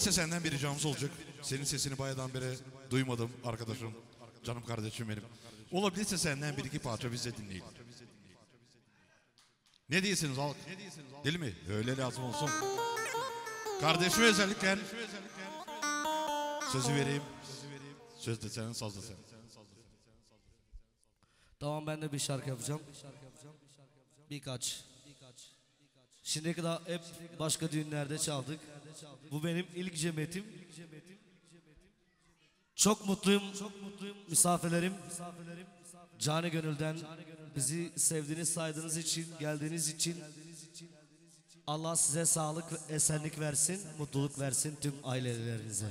Olabilirse senden bir ricamız olacak. Senin sesini bayağıdan beri duymadım arkadaşım, canım kardeşim benim. Olabilirse senden bir iki parça biz de dinleyelim. Ne diyorsunuz halk? Değil mi? Öyle lazım olsun. Kardeşime özellikle sözü vereyim. Söz de senin, saz da senin. Tamam, ben de bir şarkı yapacağım. Birkaç. Şimdiye kadar hep başka düğünlerde çaldık. Bu benim ilk cemiyetim. Çok mutluyum. Misafirlerim. Canı gönülden bizi sevdiğiniz, saydığınız için, geldiğiniz için Allah size sağlık ve esenlik versin, mutluluk versin tüm ailelerinize.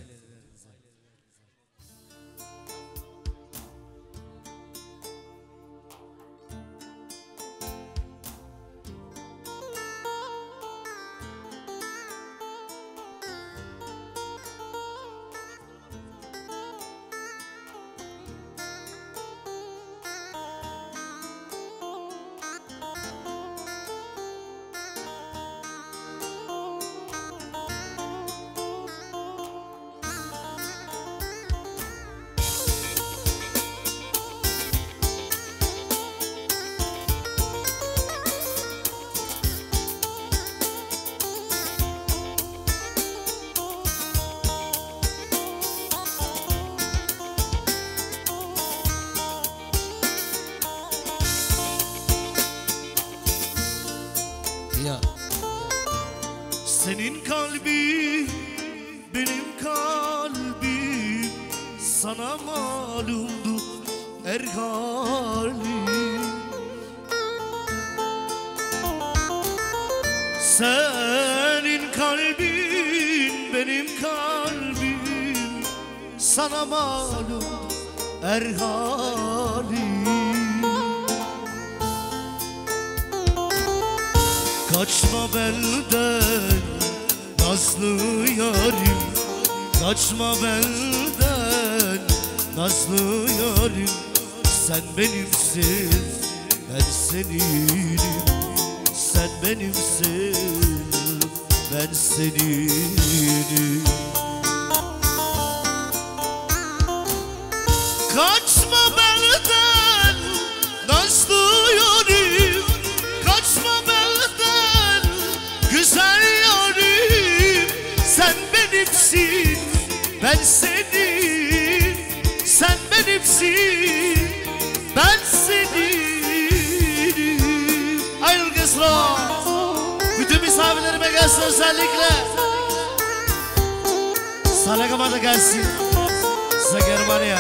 Senin kalbin, benim kalbim, sana malumdu her halim. Senin kalbin, benim kalbim, sana malumdu her halim. Kaçma benden nazlı yarim, kaçma benden nazlı yarim. Sen benimsin, ben seninim. Sen benimsin, ben seninim. Kaçma benden nazlı yarim, kaçma benden güzel yarim. Sen benimsin, ben senin. Sen benimsin, ben senin. Hayır orkestra, bütün misafirlerime gelsin özellikle. Salakama da gelsin. Size Germanya.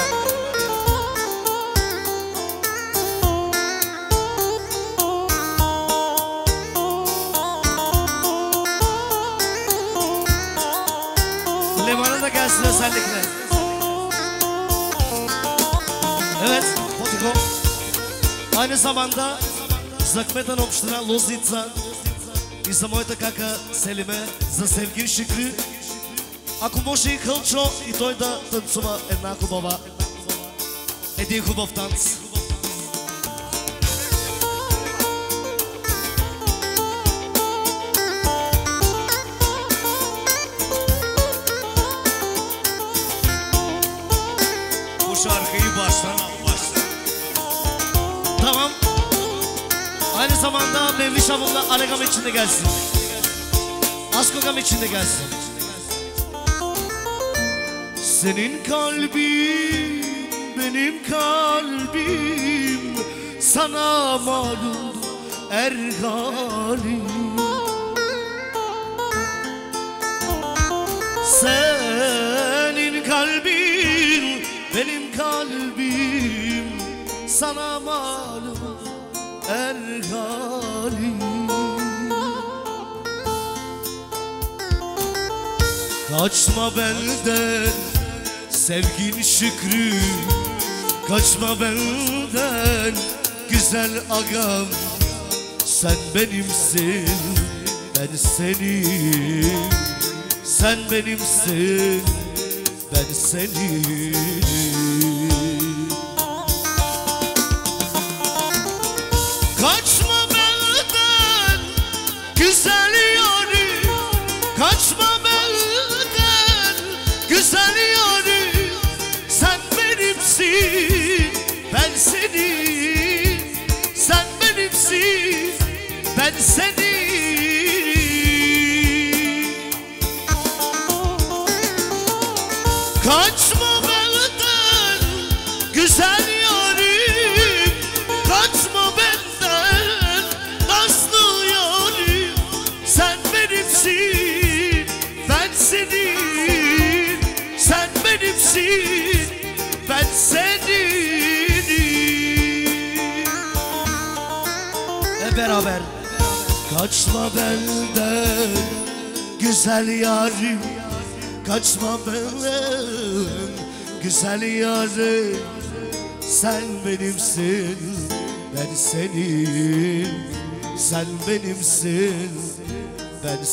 Liman'a da gelsin özellikle. Evet, Potiko. Aynı zamanda Zakmetan община Лозница и за моята кака Селиме, за Севгин Шикри. Ако може и Хълчо и той да танцува една хубава, един хубав танц. Bu şarkıyı baştan al, baştan. Tamam. Aynı zamanda Mevli Şavun'la Alegam içinde gelsin. Askogam içinde gelsin. Senin kalbin, benim kalbim, sana malum her halim. Senin kalbin, benim kalbim, sana malum her halim. Kaçma benden sevgin Şükrü, kaçma benden güzel agam. Sen benimsin, ben senin. Sen benimsin, ben senin. Kaçma benden güzel yarim, kaçma benden seni. Kaçma benden güzel yarim, kaçma benden nazlı yarim. Sen benimsin, ben senin. Sen benimsin, ben senin. Hep beraber. Kaçma benden güzel yarim, kaçma benden güzel yarim. Sen benimsin, ben senin. Sen benimsin, ben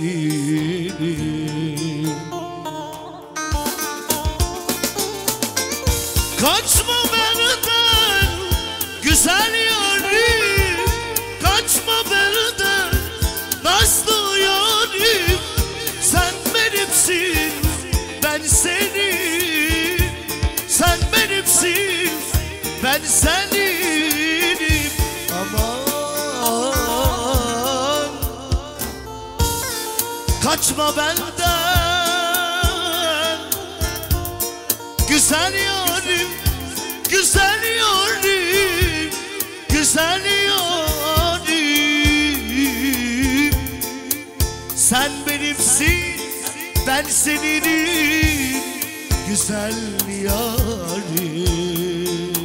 senin. Kaçma benden güzel yarim, kaçma benden nazlı yarim. Sen benimsin, ben senin. Sen benimsin, ben seninim. Aman kaçma benden güzel yarim, güzel yarim, güzel yarim. Sen benimsin, ben seninim, güzel yarim.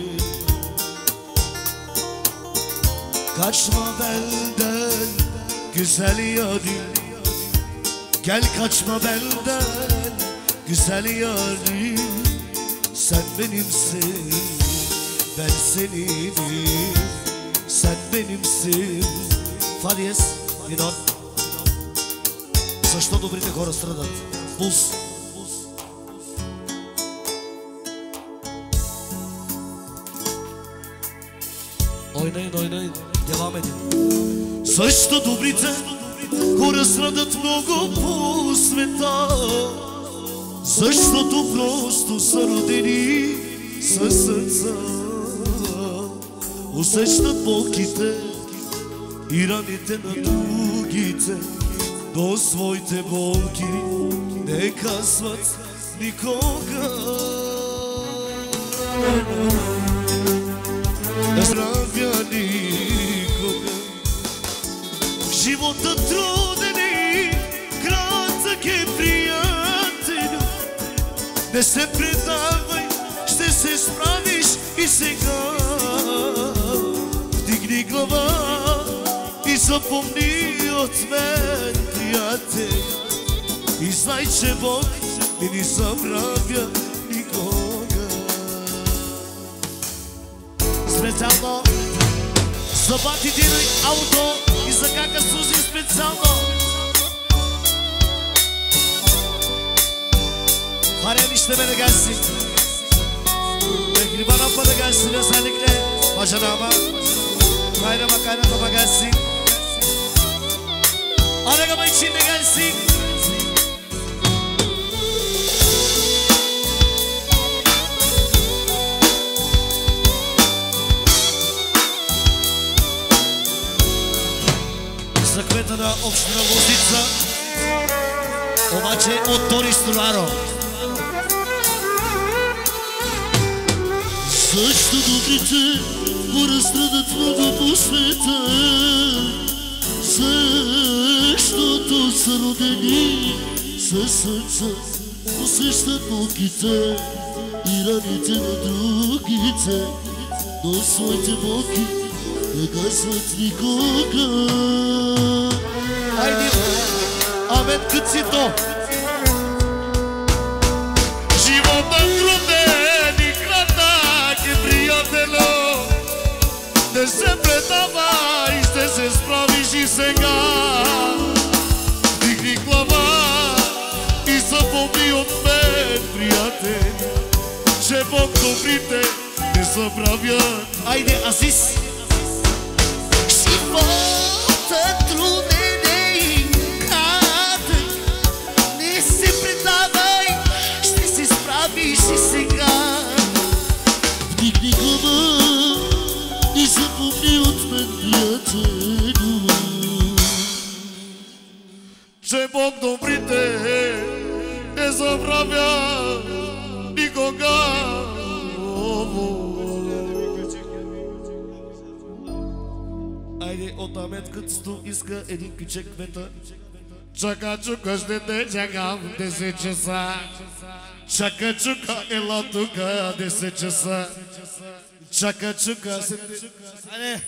Kaçma benden güzel yarim, gel kaçma benden güzel yarim. Sen benimsin, ben seninim. Sen benimsin. Фадиес, Нинон. Защо добрите хора страдат? Пулс. Oynayın, oynayın. Devam edin. Защо добрите хора страдат много по света? Защото просто са родени със сърца. Усещат болките и раните на другите, до своите болки не казват никога. Не здравя никога. Животът труден и кратък е, приятелю. Не се предавай, ще се справиш и сега. Вдигни глава и запомни от мен, приятел. И знай, че Бог не ни забравя никога. Специално за бати Дина Ауто и за кака Сузи специално. Harem işlemene gelsin. Mehriban abla da gelsin özellikle. Bacanağıma, kaynama kaynatama gelsin. Anagama içinde gelsin. За кмета на община Лозица, обаче от Тори Столаро. Защо добрите хора страдат много по света? Защото са родени със сърца. Усещат болките и раните на другите, но своите болки не казват никога. Айде, Амет Къцито! Животът труден и кратък е, приятелю. Не се предавай, ще се справиш и сега. Вдигни глава и запомни от мен, приятел, че Бог добрите не забравя. Айде, Азис! Животът труден и кратък, не се предавай, ще се справиш и сега. Вдигни глава и запомни от мен, приятелю, не забравя никога. Айде от аметката иска един кючек мета. Чака чука, ще те чакам 10 часа. Чака чука, ела тука 10 часа. Чака чука, айде.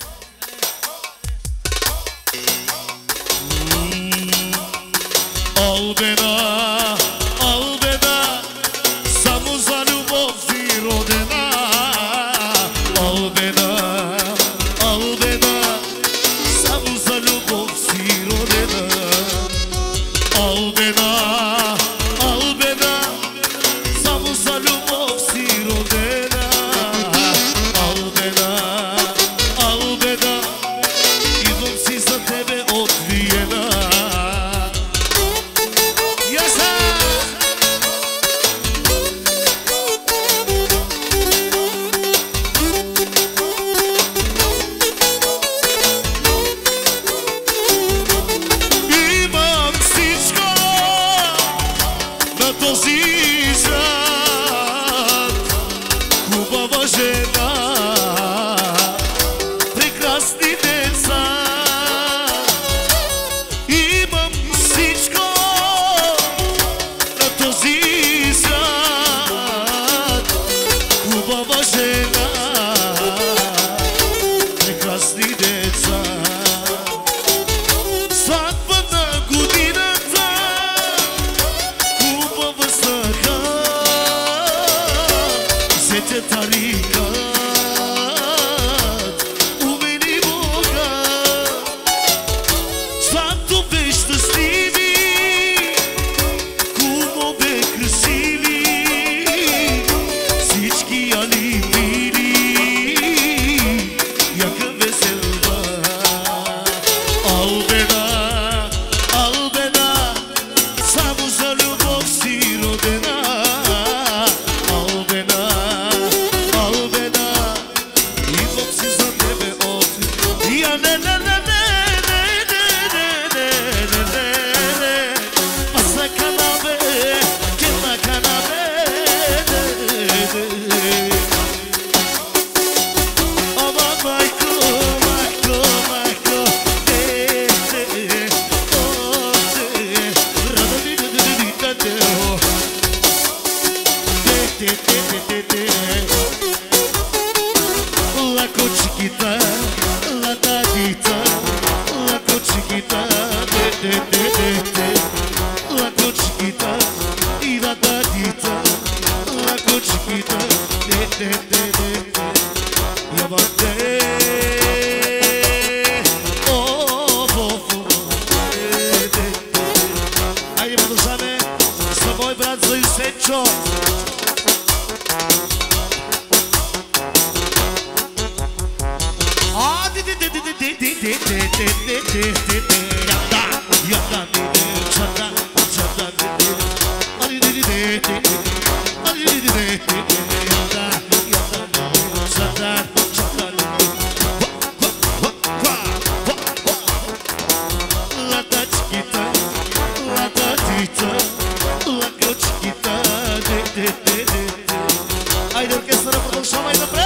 Албена, албена, само за любов си родена. Албена, албена, само за любов си родена. Албена, албена, само за любов си родена. Албена, албена, идвам си за тебе от Виена. Айде оркестъра продължава и напред.